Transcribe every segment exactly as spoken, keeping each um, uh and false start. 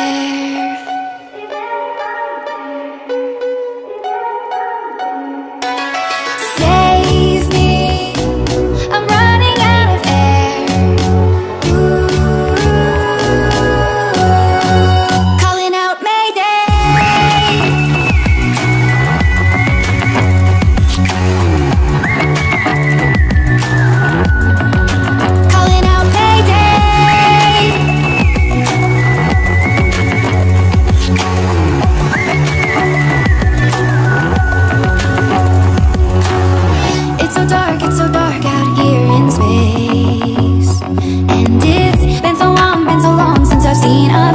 Save me, I'm running out of air. Ooh, calling out Mayday. Calling out Mayday. It's so dark, it's so dark out here in space. And it's been so long, been so long since I've seen a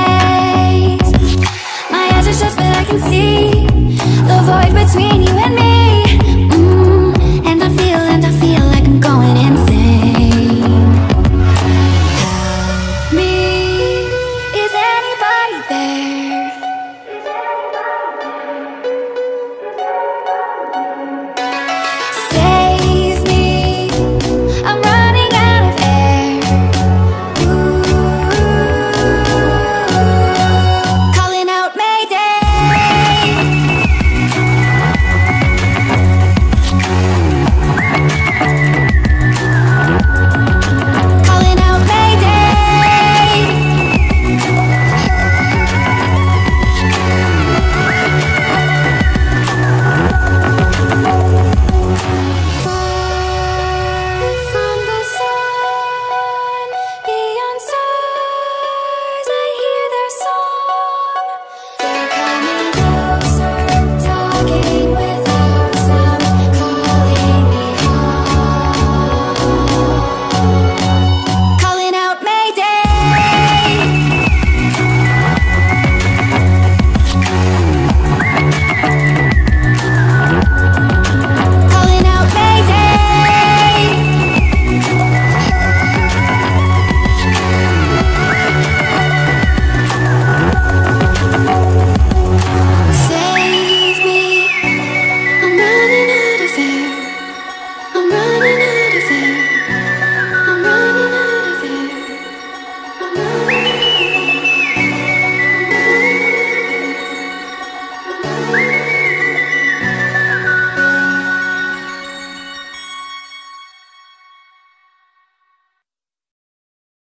face. My eyes are shut but I can see the void between you and me.